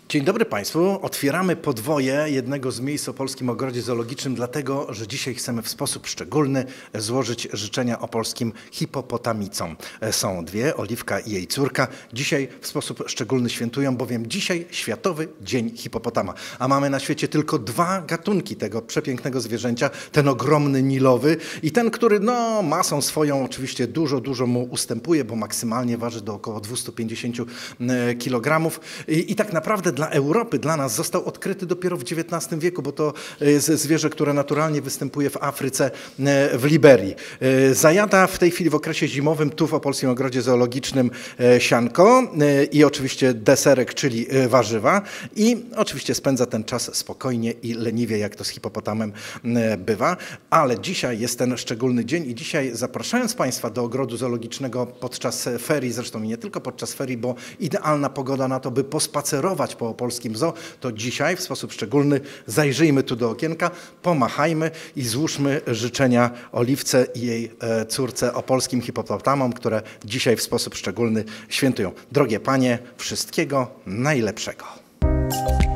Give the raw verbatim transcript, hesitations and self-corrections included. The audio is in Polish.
Dzień dobry Państwu. Otwieramy podwoje jednego z miejsc o Polskim Ogrodzie Zoologicznym, dlatego że dzisiaj chcemy w sposób szczególny złożyć życzenia opolskim hipopotamicom. Są dwie, Oliwka i jej córka. Dzisiaj w sposób szczególny świętują, bowiem dzisiaj Światowy Dzień Hipopotama. A mamy na świecie tylko dwa gatunki tego przepięknego zwierzęcia. Ten ogromny nilowy i ten, który no, masą swoją oczywiście dużo, dużo mu ustępuje, bo maksymalnie waży do około dwieście pięćdziesiąt kilogramów. I, i tak naprawdę dla Europy, dla nas został odkryty dopiero w dziewiętnastym wieku, bo to jest zwierzę, które naturalnie występuje w Afryce, w Liberii. Zajada w tej chwili w okresie zimowym tu w Opolskim Ogrodzie Zoologicznym sianko i oczywiście deserek, czyli warzywa i oczywiście spędza ten czas spokojnie i leniwie, jak to z hipopotamem bywa. Ale dzisiaj jest ten szczególny dzień i dzisiaj zapraszając Państwa do Ogrodu Zoologicznego podczas ferii, zresztą nie tylko podczas ferii, bo idealna pogoda na to, by pospacerować po opolskim zoo, to dzisiaj w sposób szczególny zajrzyjmy tu do okienka, pomachajmy i złóżmy życzenia Oliwce i jej córce opolskim hipopotamom, które dzisiaj w sposób szczególny świętują. Drogie panie, wszystkiego najlepszego.